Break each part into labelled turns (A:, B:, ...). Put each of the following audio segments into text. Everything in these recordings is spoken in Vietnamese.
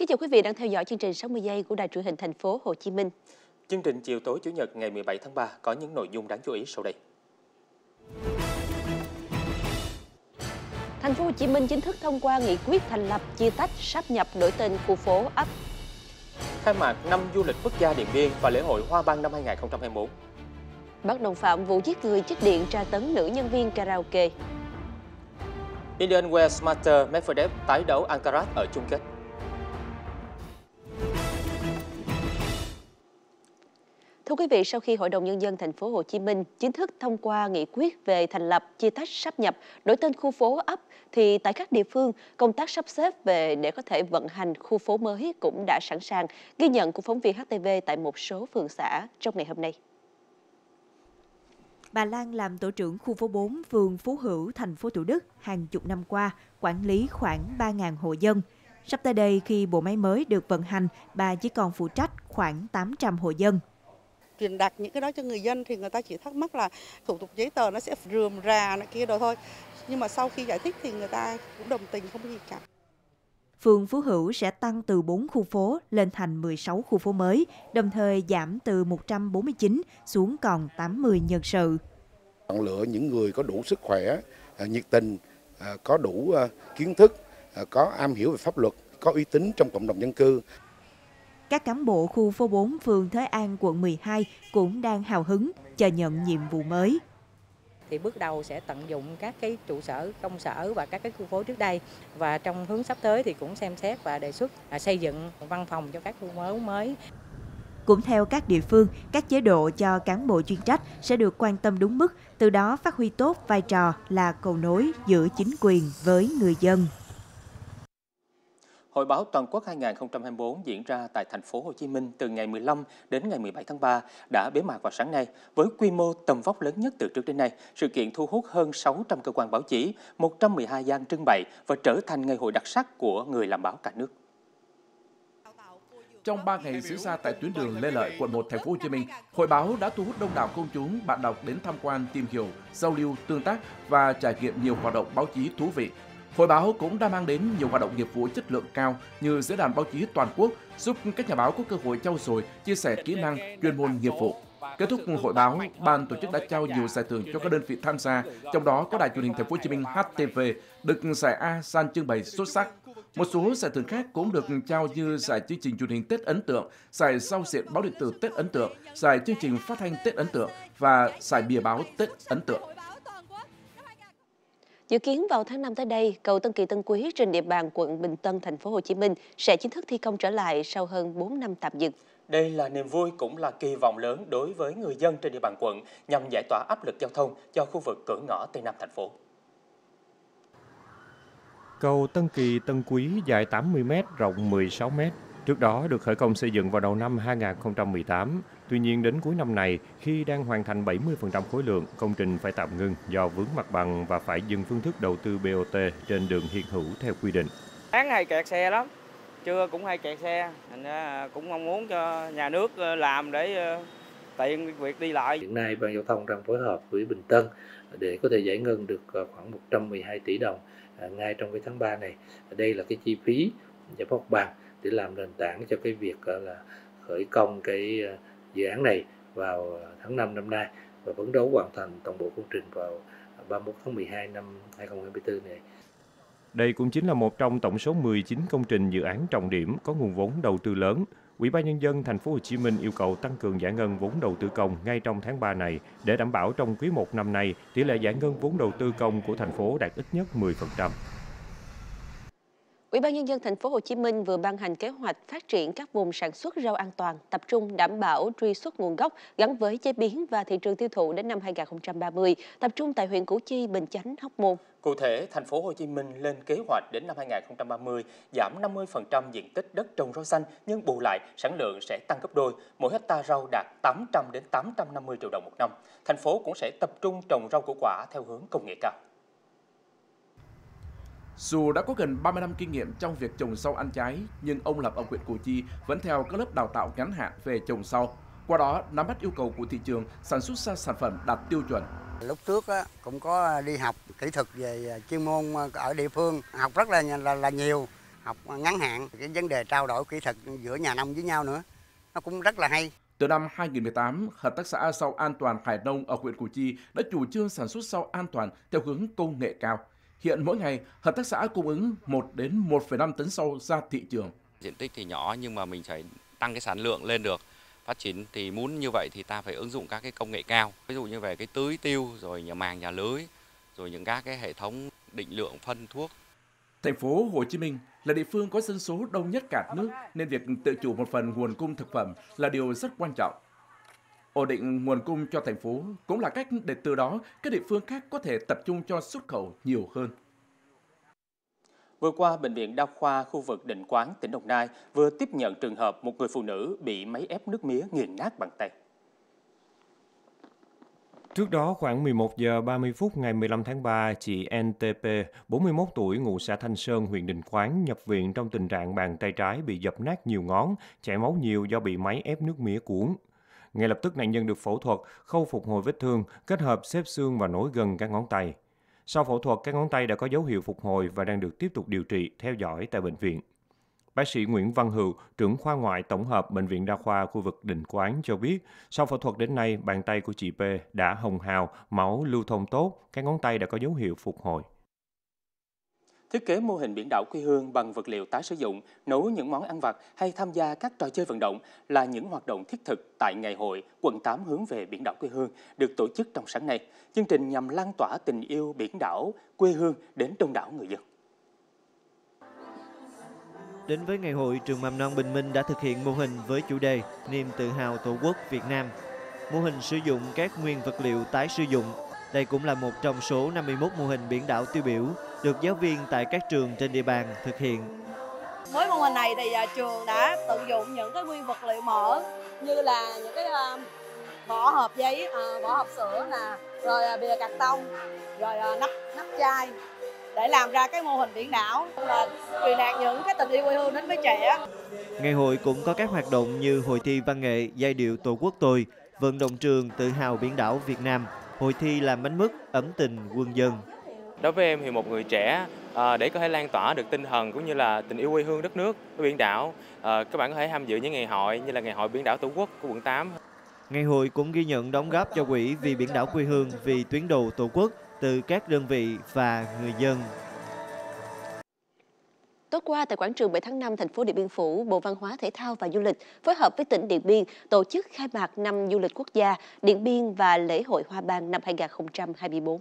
A: chào quý vị đang theo dõi chương trình 60 giây của Đài Truyền hình Thành phố Hồ Chí Minh.
B: Chương trình chiều tối Chủ nhật ngày 17 tháng 3 có những nội dung đáng chú ý sau đây.
A: Thành phố Hồ Chí Minh chính thức thông qua nghị quyết thành lập, chia tách, sáp nhập, đổi tên khu phố, ấp.
B: Khai mạc năm du lịch quốc gia Điện Biên và lễ hội Hoa Ban năm 2021.
A: Bắt đồng phạm vụ giết người chích điện tra tấn nữ nhân viên karaoke.
B: Indian Wells Master Medvedev tái đấu Alcaraz ở chung kết.
A: Thưa quý vị, sau khi Hội đồng Nhân dân Thành phố Hồ Chí Minh chính thức thông qua nghị quyết về thành lập, chia tách, sáp nhập, đổi tên khu phố ấp, thì tại các địa phương, công tác sắp xếp về để có thể vận hành khu phố mới cũng đã sẵn sàng, ghi nhận của phóng viên HTV tại một số phường xã trong ngày hôm nay.
C: Bà Lan làm tổ trưởng khu phố 4, phường Phú Hữu, thành phố Thủ Đức hàng chục năm qua, quản lý khoảng 3.000 hộ dân. Sắp tới đây, khi bộ máy mới được vận hành, bà chỉ còn phụ trách khoảng 800 hộ dân.
D: Truyền đạt những cái đó cho người dân thì người ta chỉ thắc mắc là thủ tục giấy tờ nó sẽ rườm rà này kia đồ thôi. Nhưng mà sau khi giải thích thì người ta cũng đồng tình, không có gì cả.
C: Phường Phú Hữu sẽ tăng từ 4 khu phố lên thành 16 khu phố mới, đồng thời giảm từ 149 xuống còn 80 nhân sự.
E: Chọn lựa những người có đủ sức khỏe, nhiệt tình, có đủ kiến thức, có am hiểu về pháp luật, có uy tín trong cộng đồng dân cư.
C: Các cán bộ khu phố 4, phường Thới An, quận 12 cũng đang hào hứng chờ nhận nhiệm vụ mới.
F: Thì bước đầu sẽ tận dụng các cái trụ sở công sở và các cái khu phố trước đây, và trong hướng sắp tới thì cũng xem xét và đề xuất xây dựng văn phòng cho các khu phố mới.
C: Cũng theo các địa phương, các chế độ cho cán bộ chuyên trách sẽ được quan tâm đúng mức, từ đó phát huy tốt vai trò là cầu nối giữa chính quyền với người dân.
B: Hội báo toàn quốc 2024 diễn ra tại thành phố Hồ Chí Minh từ ngày 15 đến ngày 17 tháng 3 đã bế mạc vào sáng nay với quy mô tầm vóc lớn nhất từ trước đến nay. Sự kiện thu hút hơn 600 cơ quan báo chí, 112 gian trưng bày và trở thành ngày hội đặc sắc của người làm báo cả nước.
G: Trong 3 ngày diễn ra tại tuyến đường Lê Lợi, quận 1, thành phố Hồ Chí Minh, hội báo đã thu hút đông đảo công chúng, bạn đọc đến tham quan, tìm hiểu, giao lưu, tương tác và trải nghiệm nhiều hoạt động báo chí thú vị. Hội báo cũng đã mang đến nhiều hoạt động nghiệp vụ chất lượng cao như diễn đàn báo chí toàn quốc, giúp các nhà báo có cơ hội trau dồi, chia sẻ kỹ năng, chuyên môn nghiệp vụ. Kết thúc hội báo, ban tổ chức đã trao nhiều giải thưởng cho các đơn vị tham gia, trong đó có Đài Truyền hình Thành phố Hồ Chí Minh HTV được giải A gian trưng bày xuất sắc. Một số giải thưởng khác cũng được trao như giải chương trình truyền hình Tết ấn tượng, giải giao diện báo điện tử Tết ấn tượng, giải chương trình phát thanh Tết ấn tượng và giải bìa báo Tết ấn tượng.
A: Dự kiến vào tháng 5 tới đây, cầu Tân Kỳ Tân Quý trên địa bàn quận Bình Tân, thành phố Hồ Chí Minh sẽ chính thức thi công trở lại sau hơn 4 năm tạm dừng.
B: Đây là niềm vui cũng là kỳ vọng lớn đối với người dân trên địa bàn quận nhằm giải tỏa áp lực giao thông cho khu vực cửa ngõ Tây Nam thành phố.
H: Cầu Tân Kỳ Tân Quý dài 80m, rộng 16m. Trước đó được khởi công xây dựng vào đầu năm 2018. Tuy nhiên đến cuối năm này, khi đang hoàn thành 70% khối lượng, công trình phải tạm ngưng do vướng mặt bằng và phải dừng phương thức đầu tư BOT trên đường hiện hữu theo quy định.
I: Sáng hay kẹt xe lắm, trưa cũng hay kẹt xe, thành ra cũng mong muốn cho nhà nước làm để tiện việc đi lại.
J: Hiện nay Ban Giao thông đang phối hợp với Bình Tân để có thể giải ngân được khoảng 112 tỷ đồng ngay trong cái tháng 3 này. Đây là cái chi phí giải phóng mặt bằng để làm nền tảng cho cái việc là khởi công cái dự án này vào tháng 5 năm nay và phấn đấu hoàn thành toàn bộ công trình vào 31 tháng 12 năm 2024 này.
H: Đây cũng chính là một trong tổng số 19 công trình dự án trọng điểm có nguồn vốn đầu tư lớn. Ủy ban Nhân dân Thành phố Hồ Chí Minh yêu cầu tăng cường giải ngân vốn đầu tư công ngay trong tháng 3 này để đảm bảo trong quý 1 năm nay tỷ lệ giải ngân vốn đầu tư công của thành phố đạt ít nhất 10%.
A: Ủy ban Nhân dân Thành phố Hồ Chí Minh vừa ban hành kế hoạch phát triển các vùng sản xuất rau an toàn, tập trung đảm bảo truy xuất nguồn gốc gắn với chế biến và thị trường tiêu thụ đến năm 2030, tập trung tại huyện Củ Chi, Bình Chánh, Hóc Môn.
B: Cụ thể, Thành phố Hồ Chí Minh lên kế hoạch đến năm 2030 giảm 50% diện tích đất trồng rau xanh, nhưng bù lại sản lượng sẽ tăng gấp đôi, mỗi hecta rau đạt 800 đến 850 triệu đồng một năm. Thành phố cũng sẽ tập trung trồng rau củ quả theo hướng công nghệ cao.
G: Dù đã có gần 30 năm kinh nghiệm trong việc trồng rau ăn trái, nhưng ông Lập ở huyện Củ Chi vẫn theo các lớp đào tạo ngắn hạn về trồng rau. Qua đó, nắm bắt yêu cầu của thị trường, sản xuất ra sản phẩm đạt tiêu chuẩn.
K: Lúc trước cũng có đi học kỹ thuật về chuyên môn ở địa phương, học rất là nhiều. học ngắn hạn, cái vấn đề trao đổi kỹ thuật giữa nhà nông với nhau nữa, nó cũng rất là hay.
G: Từ năm 2018, Hợp tác xã rau an toàn Hải Nông ở huyện Củ Chi đã chủ trương sản xuất rau an toàn theo hướng công nghệ cao. Hiện mỗi ngày, hợp tác xã cung ứng 1 đến 1,5 tấn rau ra thị trường.
L: Diện tích thì nhỏ nhưng mà mình phải tăng cái sản lượng lên được. Phát triển thì muốn như vậy thì ta phải ứng dụng các cái công nghệ cao. Ví dụ như về cái tưới tiêu, rồi nhà màng, nhà lưới, rồi những các cái hệ thống định lượng phân thuốc.
G: Thành phố Hồ Chí Minh là địa phương có dân số đông nhất cả nước nên việc tự chủ một phần nguồn cung thực phẩm là điều rất quan trọng. Ổn định nguồn cung cho thành phố cũng là cách để từ đó các địa phương khác có thể tập trung cho xuất khẩu nhiều hơn.
B: Vừa qua, Bệnh viện Đa khoa khu vực Định Quán, tỉnh Đồng Nai vừa tiếp nhận trường hợp một người phụ nữ bị máy ép nước mía nghiền nát bằng tay.
H: Trước đó, khoảng 11 giờ 30 phút ngày 15 tháng 3, chị NTP, 41 tuổi, ngụ xã Thanh Sơn, huyện Định Quán, nhập viện trong tình trạng bàn tay trái bị dập nát nhiều ngón, chảy máu nhiều do bị máy ép nước mía cuốn. Ngay lập tức nạn nhân được phẫu thuật, khâu phục hồi vết thương, kết hợp xếp xương và nối gân các ngón tay. Sau phẫu thuật, các ngón tay đã có dấu hiệu phục hồi và đang được tiếp tục điều trị, theo dõi tại bệnh viện. Bác sĩ Nguyễn Văn Hữu, trưởng khoa ngoại tổng hợp Bệnh viện Đa khoa khu vực Định Quán cho biết, sau phẫu thuật đến nay, bàn tay của chị P đã hồng hào, máu lưu thông tốt, các ngón tay đã có dấu hiệu phục hồi.
B: Thiết kế mô hình biển đảo quê hương bằng vật liệu tái sử dụng, nấu những món ăn vặt hay tham gia các trò chơi vận động là những hoạt động thiết thực tại Ngày hội quận 8 hướng về biển đảo quê hương được tổ chức trong sáng nay. Chương trình nhằm lan tỏa tình yêu biển đảo quê hương đến đông đảo người dân.
M: Đến với ngày hội, trường mầm non Bình Minh đã thực hiện mô hình với chủ đề Niềm tự hào Tổ quốc Việt Nam. Mô hình sử dụng các nguyên vật liệu tái sử dụng. Đây cũng là một trong số 51 mô hình biển đảo tiêu biểu được giáo viên tại các trường trên địa bàn thực hiện.
N: Với mô hình này thì trường đã tận dụng những cái nguyên vật liệu mở như là những cái vỏ hộp giấy, vỏ hộp sữa nè, rồi bìa cạc tông, rồi nắp chai để làm ra cái mô hình biển đảo, là truyền đạt những cái tình yêu quê hương đến với trẻ.
M: Ngày hội cũng có các hoạt động như hội thi văn nghệ giai điệu Tổ quốc tôi, vận động trường tự hào biển đảo Việt Nam, hội thi làm bánh mứt ấm tình quân dân.
O: Đối với em thì một người trẻ, để có thể lan tỏa được tinh thần cũng như là tình yêu quê hương đất nước, biển đảo, các bạn có thể tham dự những ngày hội như là Ngày hội biển đảo Tổ quốc của quận 8.
M: Ngày hội cũng ghi nhận đóng góp cho quỹ vì biển đảo quê hương vì tuyến đầu Tổ quốc từ các đơn vị và người dân.
A: Tối qua tại quảng trường 7 tháng 5 thành phố Điện Biên Phủ, Bộ Văn hóa Thể thao và Du lịch phối hợp với tỉnh Điện Biên tổ chức khai mạc năm du lịch quốc gia Điện Biên và lễ hội Hoa Ban năm 2024.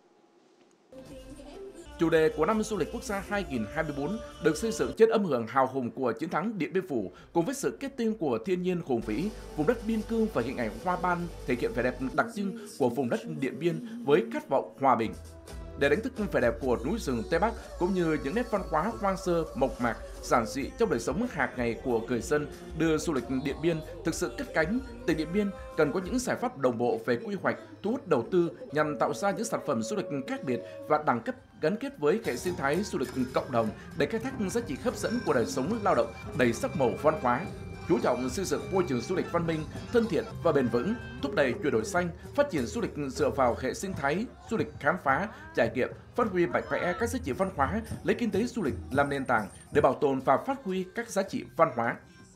G: Chủ đề của năm du lịch quốc gia 2024 được xây dựng trên âm hưởng hào hùng của chiến thắng Điện Biên Phủ cùng với sự kết tinh của thiên nhiên hùng vĩ, vùng đất biên cương và hình ảnh hoa ban thể hiện vẻ đẹp đặc trưng của vùng đất Điện Biên với khát vọng hòa bình. Để đánh thức vẻ đẹp của núi rừng Tây Bắc cũng như những nét văn hóa hoang sơ, mộc mạc, giản dị trong đời sống hàng ngày của người dân, đưa du lịch Điện Biên thực sự cất cánh, tỉnh Điện Biên cần có những giải pháp đồng bộ về quy hoạch, thu hút đầu tư nhằm tạo ra những sản phẩm du lịch khác biệt và đẳng cấp gắn kết với hệ sinh thái du lịch cộng đồng để khai thác giá trị hấp dẫn của đời sống lao động đầy sắc màu văn hóa. Chú trọng xây dựng môi trường du lịch văn minh, thân thiện và bền vững, thúc đẩy chuyển đổi xanh, phát triển du lịch dựa vào hệ sinh thái, du lịch khám phá, trải nghiệm, phát huy mạnh mẽ các giá trị văn hóa, lấy kinh tế du lịch làm nền tảng để bảo tồn và phát huy các giá trị văn hóa.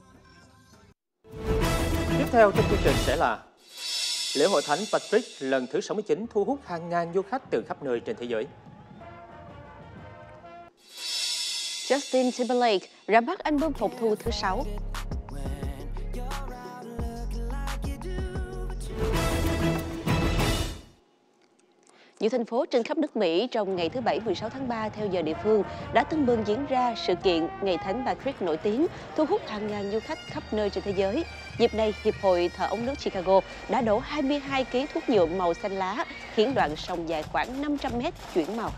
B: Tiếp theo trong chương trình sẽ là lễ hội Thánh Patrick lần thứ 69 thu hút hàng ngàn du khách từ khắp nơi trên thế giới.
A: Justin Timberlake ra mắt album phòng thu thứ 6. Nhiều thành phố trên khắp nước Mỹ trong ngày thứ Bảy 16 tháng 3 theo giờ địa phương đã tưng bừng diễn ra sự kiện Ngày Thánh Patrick nổi tiếng, thu hút hàng ngàn du khách khắp nơi trên thế giới. Dịp này, Hiệp hội Thợ ống nước Chicago đã đổ 22 kg thuốc nhuộm màu xanh lá, khiến đoạn sông dài khoảng 500 mét chuyển màu.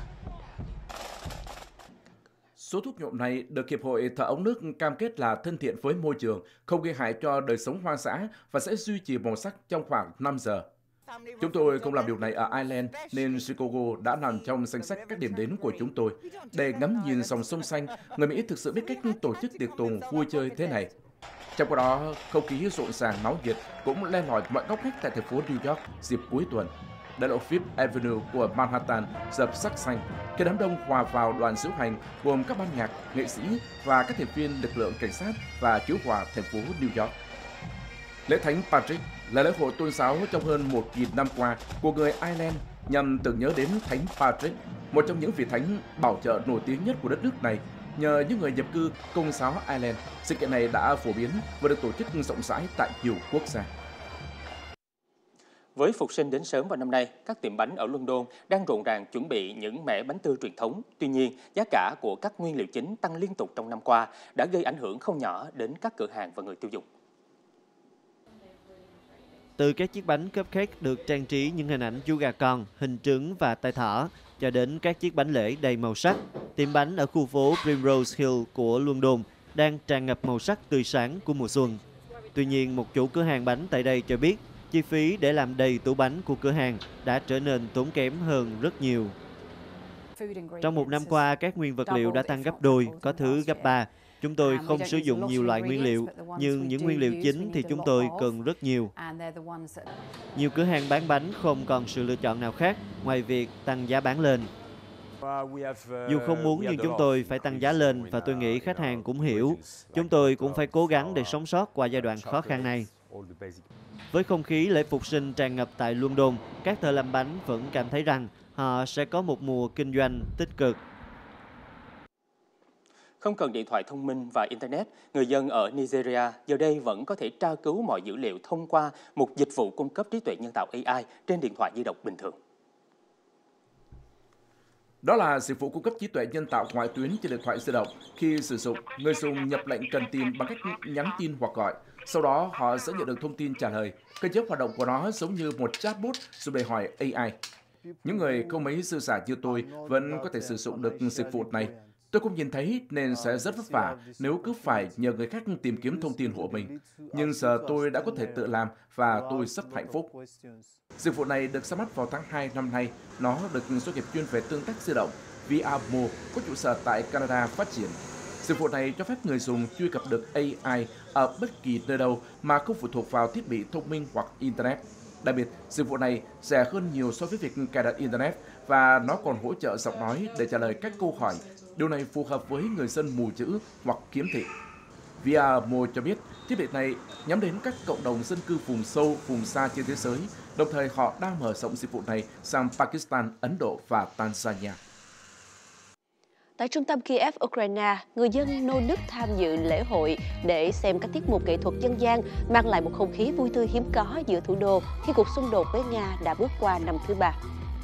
G: Số thuốc nhuộm này được Hiệp hội Thợ ống nước cam kết là thân thiện với môi trường, không gây hại cho đời sống hoang dã và sẽ duy trì màu sắc trong khoảng 5 giờ. Chúng tôi không làm điều này ở Ireland nên Chicago đã nằm trong danh sách các điểm đến của chúng tôi. Để ngắm nhìn dòng sông xanh, người Mỹ thực sự biết cách tổ chức tiệc tùng vui chơi thế này. Trong khi đó, không khí rộn ràng náo nhiệt cũng len lỏi mọi góc ngách tại thành phố New York dịp cuối tuần. đại lộ Fifth Avenue của Manhattan dập sắc xanh khi đám đông hòa vào đoàn diễu hành gồm các ban nhạc, nghệ sĩ và các thành viên lực lượng cảnh sát và cứu hỏa thành phố New York. Lễ Thánh Patrick là lễ hội tôn giáo trong hơn 1.000 năm qua của người Ireland nhằm tưởng nhớ đến Thánh Patrick, một trong những vị thánh bảo trợ nổi tiếng nhất của đất nước này. Nhờ những người nhập cư Công giáo Ireland, sự kiện này đã phổ biến và được tổ chức rộng rãi tại nhiều quốc gia.
B: Với Phục sinh đến sớm vào năm nay, các tiệm bánh ở London đang rộn ràng chuẩn bị những mẻ bánh tươi truyền thống. Tuy nhiên, giá cả của các nguyên liệu chính tăng liên tục trong năm qua đã gây ảnh hưởng không nhỏ đến các cửa hàng và người tiêu dùng.
M: Từ các chiếc bánh cupcake được trang trí những hình ảnh chú gà con, hình trứng và tai thỏ, cho đến các chiếc bánh lễ đầy màu sắc, tiệm bánh ở khu phố Primrose Hill của London đang tràn ngập màu sắc tươi sáng của mùa xuân. Tuy nhiên, một chủ cửa hàng bánh tại đây cho biết, chi phí để làm đầy tủ bánh của cửa hàng đã trở nên tốn kém hơn rất nhiều. Trong một năm qua, các nguyên vật liệu đã tăng gấp đôi, có thứ gấp 3. Chúng tôi không sử dụng nhiều loại nguyên liệu, nhưng những nguyên liệu chính thì chúng tôi cần rất nhiều. Nhiều cửa hàng bán bánh không còn sự lựa chọn nào khác ngoài việc tăng giá bán lên. Dù không muốn nhưng chúng tôi phải tăng giá lên và tôi nghĩ khách hàng cũng hiểu. Chúng tôi cũng phải cố gắng để sống sót qua giai đoạn khó khăn này. Với không khí lễ Phục sinh tràn ngập tại London, các thợ làm bánh vẫn cảm thấy rằng họ sẽ có một mùa kinh doanh tích cực.
B: Không cần điện thoại thông minh và Internet, người dân ở Nigeria giờ đây vẫn có thể tra cứu mọi dữ liệu thông qua một dịch vụ cung cấp trí tuệ nhân tạo AI trên điện thoại di động bình thường.
G: Đó là dịch vụ cung cấp trí tuệ nhân tạo ngoại tuyến trên điện thoại di động. Khi sử dụng, người dùng nhập lệnh cần tìm bằng cách nhắn tin hoặc gọi. Sau đó, họ sẽ nhận được thông tin trả lời. Cơ chế hoạt động của nó giống như một chatbot dùng để hỏi AI. Những người không mấy dư giả như tôi vẫn có thể sử dụng được dịch vụ này. Tôi cũng nhìn thấy nên sẽ rất vất vả nếu cứ phải nhờ người khác tìm kiếm thông tin của mình. Nhưng giờ tôi đã có thể tự làm và tôi rất hạnh phúc. Dịch vụ này được ra mắt vào tháng 2 năm nay. Nó được doanh nghiệp chuyên về tương tác di động VRMO có trụ sở tại Canada phát triển. Dịch vụ này cho phép người dùng truy cập được AI ở bất kỳ nơi đâu mà không phụ thuộc vào thiết bị thông minh hoặc Internet. Đặc biệt, dịch vụ này rẻ hơn nhiều so với việc cài đặt Internet và nó còn hỗ trợ giọng nói để trả lời các câu hỏi. Điều này phù hợp với người dân mù chữ hoặc khiếm thị. VRMO cho biết thiết bị này nhắm đến các cộng đồng dân cư vùng sâu, vùng xa trên thế giới, đồng thời họ đang mở rộng dịch vụ này sang Pakistan, Ấn Độ và Tanzania.
A: Tại trung tâm Kiev, Ukraine, người dân nô nức tham dự lễ hội để xem các tiết mục nghệ thuật dân gian mang lại một không khí vui tươi hiếm có giữa thủ đô khi cuộc xung đột với Nga đã bước qua năm thứ 3.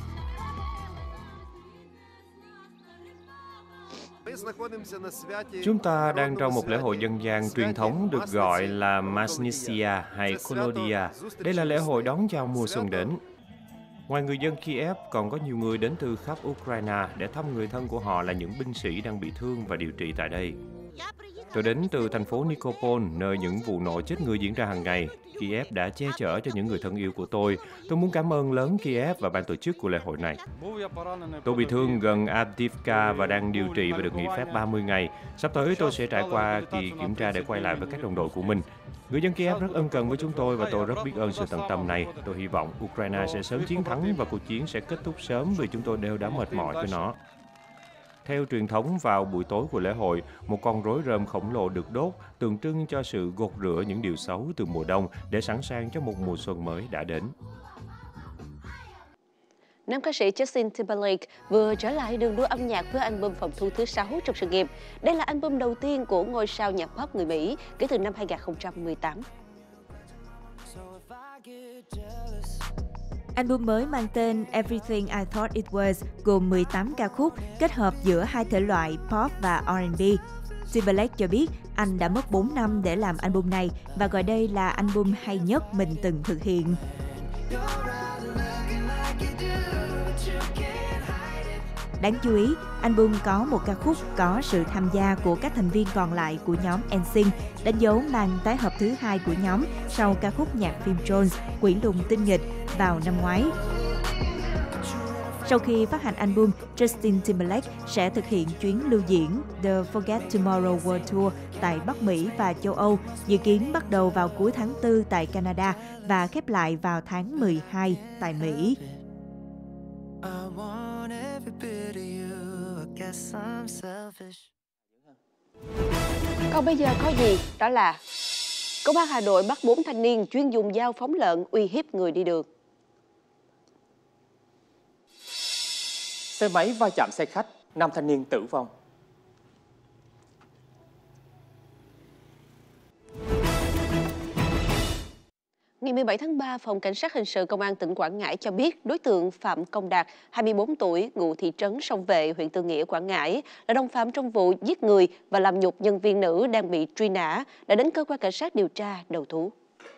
H: Chúng ta đang trong một lễ hội dân gian truyền thống được gọi là Masnisia hay Kolodia. Đây là lễ hội đón chào mùa xuân đến. Ngoài người dân Kiev, còn có nhiều người đến từ khắp Ukraine để thăm người thân của họ là những binh sĩ đang bị thương và điều trị tại đây. Tôi đến từ thành phố Nikopol, nơi những vụ nổ chết người diễn ra hàng ngày. Kiev đã che chở cho những người thân yêu của tôi. Tôi muốn cảm ơn lớn Kiev và ban tổ chức của lễ hội này. Tôi bị thương gần Avdiivka và đang điều trị và được nghỉ phép 30 ngày. Sắp tới tôi sẽ trải qua kỳ kiểm tra để quay lại với các đồng đội của mình. Người dân Kiev rất ân cần với chúng tôi và tôi rất biết ơn sự tận tâm này. Tôi hy vọng Ukraine sẽ sớm chiến thắng và cuộc chiến sẽ kết thúc sớm vì chúng tôi đều đã mệt mỏi với nó. Theo truyền thống, vào buổi tối của lễ hội, một con rối rơm khổng lồ được đốt, tượng trưng cho sự gột rửa những điều xấu từ mùa đông để sẵn sàng cho một mùa xuân mới đã đến.
A: Nam ca sĩ Justin Timberlake vừa trở lại đường đua âm nhạc với album phòng thu thứ 6 trong sự nghiệp. Đây là album đầu tiên của ngôi sao nhạc pop người Mỹ kể từ năm 2018.
C: Album mới mang tên Everything I Thought It Was gồm 18 ca khúc kết hợp giữa hai thể loại pop và R&B. Timberlake cho biết anh đã mất 4 năm để làm album này và gọi đây là album hay nhất mình từng thực hiện. Đáng chú ý, album có một ca khúc có sự tham gia của các thành viên còn lại của nhóm NSYNC, đánh dấu màn tái hợp thứ 2 của nhóm sau ca khúc nhạc phim Jones, Quỷ lùn tinh nghịch vào năm ngoái. Sau khi phát hành album, Justin Timberlake sẽ thực hiện chuyến lưu diễn The Forget Tomorrow World Tour tại Bắc Mỹ và châu Âu, dự kiến bắt đầu vào cuối tháng 4 tại Canada và khép lại vào tháng 12 tại Mỹ.
A: Còn bây giờ có gì? Đó là Công an Hà Nội bắt 4 thanh niên chuyên dùng dao phóng lợn uy hiếp người đi đường.
B: Xe máy va chạm xe khách, 5 thanh niên tử vong.
A: Ngày 17 tháng 3, Phòng Cảnh sát Hình sự Công an tỉnh Quảng Ngãi cho biết đối tượng Phạm Công Đạt, 24 tuổi, ngụ thị trấn Sông Vệ, huyện Tư Nghĩa, Quảng Ngãi, là đồng phạm trong vụ giết người và làm nhục nhân viên nữ đang bị truy nã, đã đến cơ quan cảnh sát điều tra đầu thú.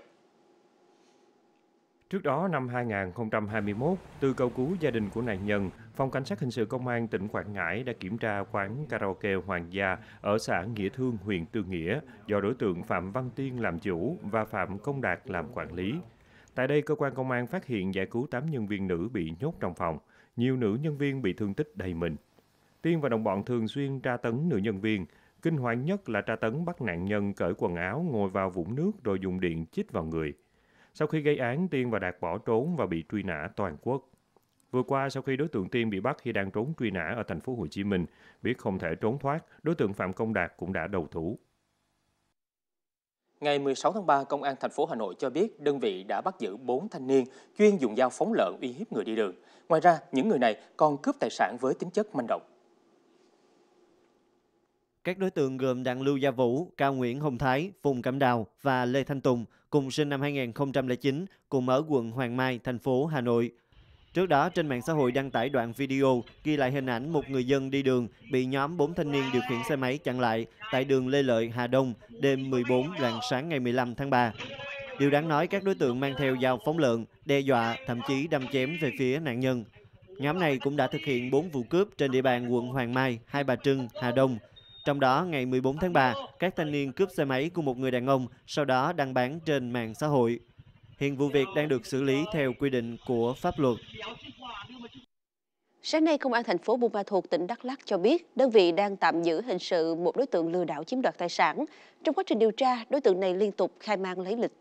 H: Trước đó, năm 2021, từ cầu cứu gia đình của nạn nhân, Phòng Cảnh sát Hình sự Công an tỉnh Quảng Ngãi đã kiểm tra quán karaoke Hoàng Gia ở xã Nghĩa Thương, huyện Tư Nghĩa, do đối tượng Phạm Văn Tiên làm chủ và Phạm Công Đạt làm quản lý. Tại đây, cơ quan công an phát hiện giải cứu 8 nhân viên nữ bị nhốt trong phòng. Nhiều nữ nhân viên bị thương tích đầy mình. Tiên và đồng bọn thường xuyên tra tấn nữ nhân viên. Kinh hoàng nhất là tra tấn bắt nạn nhân cởi quần áo, ngồi vào vũng nước rồi dùng điện chích vào người. Sau khi gây án, Tiên và Đạt bỏ trốn và bị truy nã toàn quốc. Vừa qua, sau khi đối tượng Tiên bị bắt khi đang trốn truy nã ở thành phố Hồ Chí Minh, biết không thể trốn thoát, đối tượng Phạm Công Đạt cũng đã đầu thú.
B: Ngày 16 tháng 3, Công an thành phố Hà Nội cho biết đơn vị đã bắt giữ 4 thanh niên chuyên dùng dao phóng lợn uy hiếp người đi đường. Ngoài ra, những người này còn cướp tài sản với tính chất manh động.
M: Các đối tượng gồm Đặng Lưu Gia Vũ, Cao Nguyễn Hồng Thái, Phùng Cẩm Đào và Lê Thanh Tùng, cùng sinh năm 2009, cùng ở quận Hoàng Mai, thành phố Hà Nội. Trước đó, trên mạng xã hội đăng tải đoạn video ghi lại hình ảnh một người dân đi đường bị nhóm 4 thanh niên điều khiển xe máy chặn lại tại đường Lê Lợi, Hà Đông, đêm 14 rạng sáng ngày 15 tháng 3. Điều đáng nói, các đối tượng mang theo dao phóng lợn, đe dọa, thậm chí đâm chém về phía nạn nhân. Nhóm này cũng đã thực hiện 4 vụ cướp trên địa bàn quận Hoàng Mai, Hai Bà Trưng, Hà Đông. Trong đó, ngày 14 tháng 3, các thanh niên cướp xe máy của một người đàn ông, sau đó đăng bán trên mạng xã hội. Hiện vụ việc đang được xử lý theo quy định của pháp luật.
A: Sáng nay, Công an thành phố Buôn Ma Thuột, tỉnh Đắk Lắk cho biết đơn vị đang tạm giữ hình sự một đối tượng lừa đảo chiếm đoạt tài sản. Trong quá trình điều tra, đối tượng này liên tục khai man lấy lịch.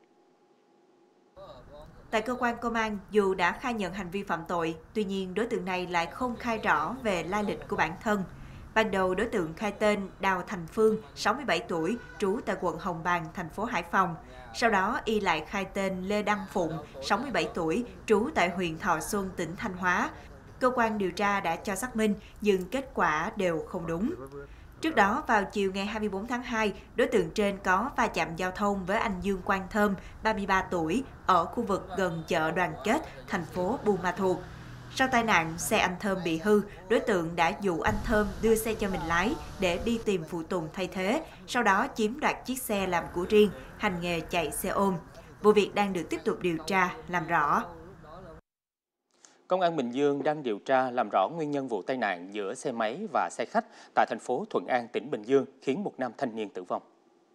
C: Tại cơ quan công an, dù đã khai nhận hành vi phạm tội, tuy nhiên đối tượng này lại không khai rõ về lai lịch của bản thân. Ban đầu, đối tượng khai tên Đào Thành Phương, 67 tuổi, trú tại quận Hồng Bàng, thành phố Hải Phòng. Sau đó, y lại khai tên Lê Đăng Phụng, 67 tuổi, trú tại huyện Thọ Xuân, tỉnh Thanh Hóa. Cơ quan điều tra đã cho xác minh, nhưng kết quả đều không đúng. Trước đó, vào chiều ngày 24 tháng 2, đối tượng trên có va chạm giao thông với anh Dương Quang Thơm, 33 tuổi, ở khu vực gần chợ Đoàn Kết, thành phố Buôn Ma Thuột. Sau tai nạn, xe anh Thơm bị hư, đối tượng đã dụ anh Thơm đưa xe cho mình lái để đi tìm phụ tùng thay thế, sau đó chiếm đoạt chiếc xe làm của riêng, hành nghề chạy xe ôm. Vụ việc đang được tiếp tục điều tra, làm rõ.
B: Công an Bình Dương đang điều tra làm rõ nguyên nhân vụ tai nạn giữa xe máy và xe khách tại thành phố Thuận An, tỉnh Bình Dương, khiến một nam thanh niên tử vong.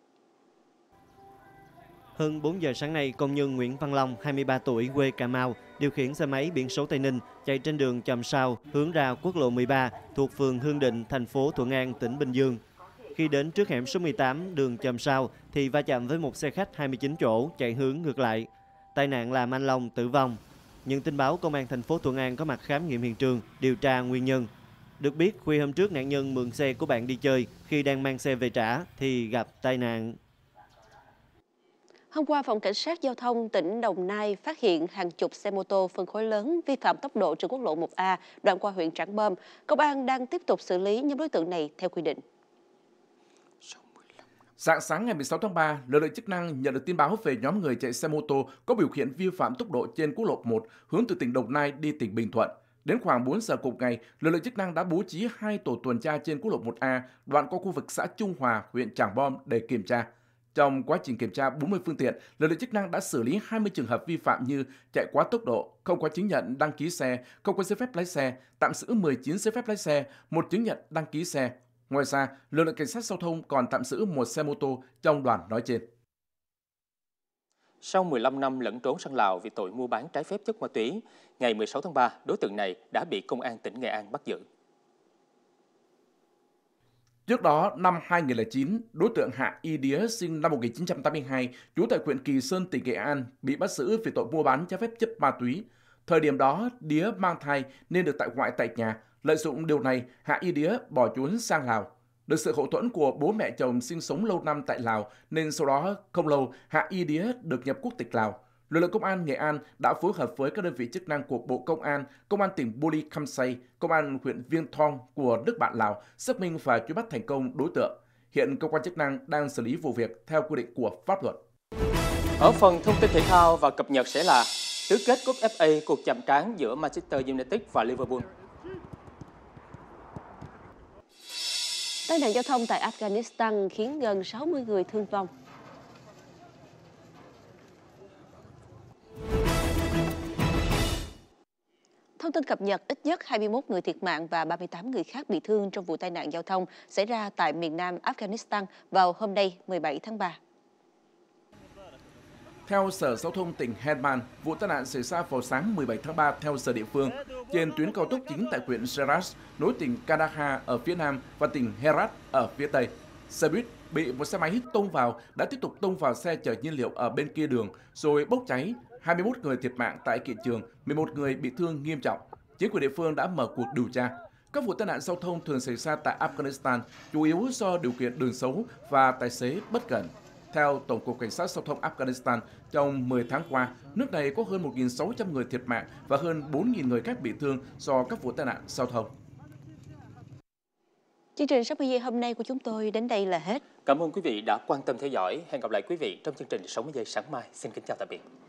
M: Hơn 4 giờ sáng nay, công nhân Nguyễn Văn Long, 23 tuổi, quê Cà Mau, điều khiển xe máy biển số Tây Ninh chạy trên đường Chòm Sao hướng ra quốc lộ 13 thuộc phường Hương Định, thành phố Thuận An, tỉnh Bình Dương. Khi đến trước hẻm số 18 đường Chòm Sao thì va chạm với một xe khách 29 chỗ chạy hướng ngược lại. Tai nạn làm anh Long tử vong. Nhận tin báo, công an thành phố Thuận An có mặt khám nghiệm hiện trường, điều tra nguyên nhân. Được biết, khuya hôm trước nạn nhân mượn xe của bạn đi chơi, khi đang mang xe về trả thì gặp tai nạn.
A: Hôm qua, Phòng Cảnh sát Giao thông tỉnh Đồng Nai phát hiện hàng chục xe mô tô phân khối lớn vi phạm tốc độ trên quốc lộ 1A đoạn qua huyện Trảng Bom. Công an đang tiếp tục xử lý nhóm đối tượng này theo quy định.
G: Rạng sáng ngày 16 tháng 3, lực lượng chức năng nhận được tin báo về nhóm người chạy xe mô tô có biểu hiện vi phạm tốc độ trên quốc lộ 1 hướng từ tỉnh Đồng Nai đi tỉnh Bình Thuận. Đến khoảng 4 giờ cùng ngày, lực lượng chức năng đã bố trí 2 tổ tuần tra trên quốc lộ 1A đoạn qua khu vực xã Trung Hòa, huyện Trảng Bom để kiểm tra. Trong quá trình kiểm tra 40 phương tiện, lực lượng chức năng đã xử lý 20 trường hợp vi phạm như chạy quá tốc độ, không có chứng nhận đăng ký xe, không có giấy phép lái xe, tạm giữ 19 giấy phép lái xe, 1 chứng nhận đăng ký xe. Ngoài ra, lực lượng cảnh sát giao thông còn tạm giữ 1 xe mô tô trong đoàn nói trên.
B: Sau 15 năm lẫn trốn sang Lào vì tội mua bán trái phép chất ma túy, ngày 16 tháng 3, đối tượng này đã bị Công an tỉnh Nghệ An bắt giữ.
G: Trước đó, năm 2009, đối tượng Hạ Y Đía sinh năm 1982, trú tại huyện Kỳ Sơn, tỉnh Nghệ An, bị bắt giữ vì tội mua bán trái phép chất ma túy. Thời điểm đó, đía mang thai nên được tại ngoại tại nhà. Lợi dụng điều này, Hạ Y Đía bỏ trốn sang Lào. Được sự hậu thuẫn của bố mẹ chồng sinh sống lâu năm tại Lào, nên sau đó không lâu, Hạ Y Đía được nhập quốc tịch Lào. Lực lượng công an Nghệ An đã phối hợp với các đơn vị chức năng của Bộ Công an tỉnh Bô Ly Khăm Say, công an huyện Viêng Thong của nước bạn Lào xác minh và truy bắt thành công đối tượng. Hiện cơ quan chức năng đang xử lý vụ việc theo quy định của pháp luật.
B: Ở phần thông tin thể thao và cập nhật sẽ là tứ kết cúp FA, cuộc chạm trán giữa Manchester United và Liverpool.
A: Tai nạn giao thông tại Afghanistan khiến gần 60 người thương vong. Thông tin cập nhật, ít nhất 21 người thiệt mạng và 38 người khác bị thương trong vụ tai nạn giao thông xảy ra tại miền nam Afghanistan vào hôm nay 17 tháng 3.
G: Theo Sở Giao thông tỉnh Helmand, vụ tai nạn xảy ra vào sáng 17 tháng 3 theo giờ địa phương, trên tuyến cao tốc chính tại huyện Shiraz, nối tỉnh Kandahar ở phía nam và tỉnh Herat ở phía tây. Xe buýt bị một xe máy tông vào đã tiếp tục tông vào xe chở nhiên liệu ở bên kia đường, rồi bốc cháy. 21 người thiệt mạng tại hiện trường, 11 người bị thương nghiêm trọng. Chính quyền địa phương đã mở cuộc điều tra. Các vụ tai nạn giao thông thường xảy ra tại Afghanistan, chủ yếu do điều kiện đường xấu và tài xế bất cẩn. Theo Tổng cục Cảnh sát Giao thông Afghanistan, trong 10 tháng qua, nước này có hơn 1.600 người thiệt mạng và hơn 4.000 người khác bị thương do các vụ tai nạn giao thông.
A: Chương trình 60 giây hôm nay của chúng tôi đến đây là hết.
B: Cảm ơn quý vị đã quan tâm theo dõi. Hẹn gặp lại quý vị trong chương trình 60 giây sáng mai. Xin kính chào tạm biệt.